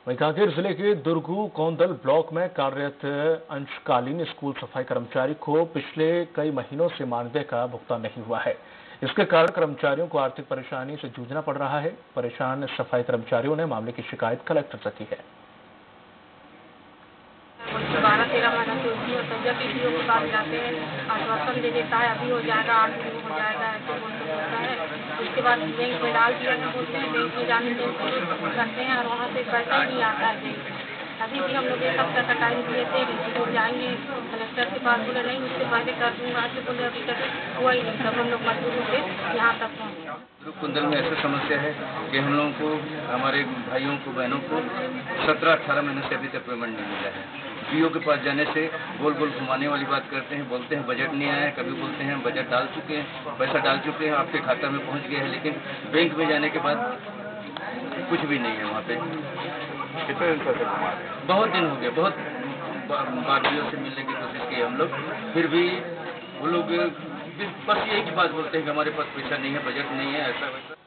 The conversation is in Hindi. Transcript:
वहीं कांकेर जिले के दुर्गू कोंदल ब्लॉक में कार्यरत अंशकालीन स्कूल सफाई कर्मचारी को पिछले कई महीनों से मानदेय का भुगतान नहीं हुआ है। इसके कारण कर्मचारियों को आर्थिक परेशानी से जूझना पड़ रहा है। परेशान सफाई कर्मचारियों ने मामले की शिकायत कलेक्टर से की है। 12-13 महीना से होती है, तब जब पीटीओ के पास जाते हैं, आश्वासन दे देता है अभी हो जाएगा, 8 दिन में हो जाएगा, ऐसे बोलता है। उसके बाद बैंक में डाल दिया तो बोलते हैं बैंक में जाने के करते हैं और वहाँ से पैसा ही नहीं आता है बैंक में। अभी भी हम लोग 1 हफ्ता का टाइम दिए थे कि जाएंगे कलेक्टर के पास, बोले नहीं उससे पहले कर दूंगा, तो बोले अभी तक हुआ ही नहीं। तब हम लोग मजबूर होकर यहाँ तक पहुँचे। कुंदल में ऐसा समस्या है कि हम लोगों को, हमारे भाइयों को, बहनों को 17-18 महीने से अभी तक पेमेंट नहीं मिला है। पीओ के पास जाने से गोल गोल घुमाने वाली बात करते हैं, बोलते हैं बजट नहीं आया है, कभी बोलते हैं बजट डाल चुके हैं, पैसा डाल चुके हैं, आपके खाता में पहुंच गया है, लेकिन बैंक में जाने के बाद कुछ भी नहीं है वहाँ पे। कितने दिन से घुमा रहे हैं? बहुत दिन हो गए, बहुत बार से मिलने की कोशिश की हम लोग, फिर भी वो लोग बस यही की बात बोलते हैं कि हमारे पास पैसा नहीं है, बजट नहीं है, ऐसा वैसा।